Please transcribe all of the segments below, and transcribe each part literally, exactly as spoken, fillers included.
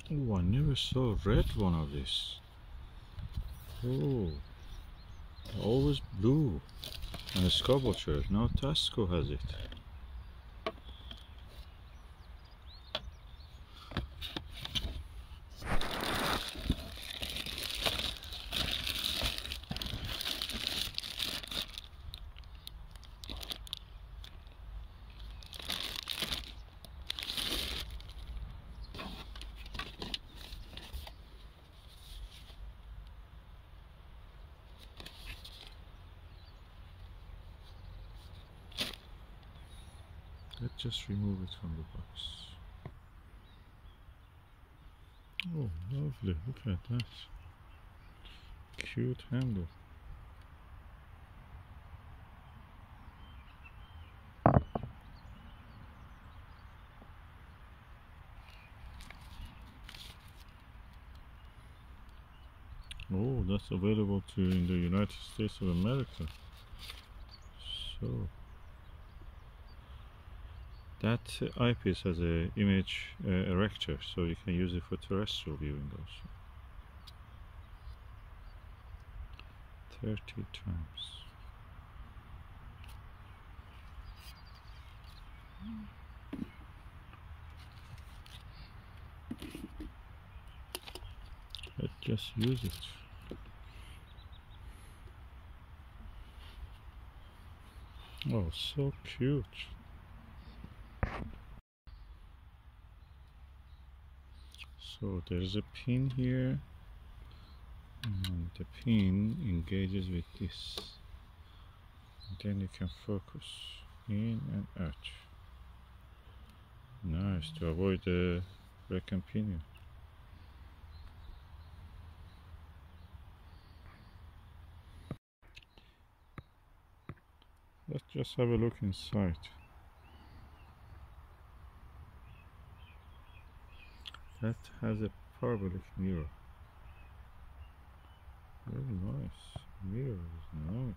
Oh, I never saw a red one of this. Oh, always blue. And a Skywatcher. Now Tasco has it. Let's just remove it from the box. Oh, lovely. Look at that. Cute handle. Oh, that's available to in the United States of America. So that eyepiece has a image uh, erector, so you can use it for terrestrial viewing also. thirty times. Let's just use it. Oh, so cute. So there's a pin here, and the pin engages with this. And then you can focus in and out. Nice, to avoid the break and pinion. Let's just have a look inside. That has a parabolic mirror. Very nice. Mirror is nice.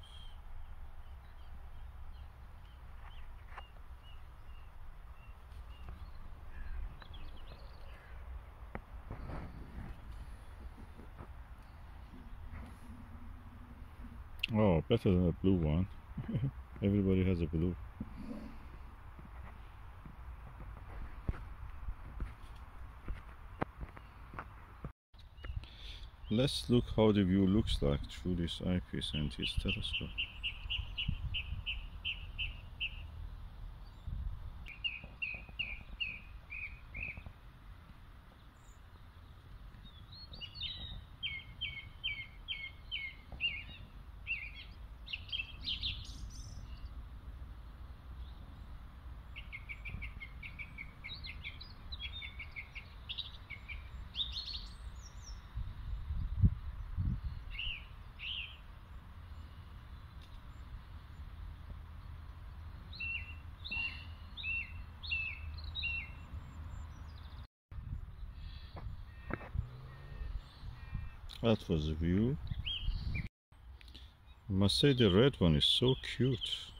Oh, better than a blue one. Everybody has a blue. Let's look how the view looks like through this eyepiece and his telescope. That was the view. I must say the red one is so cute.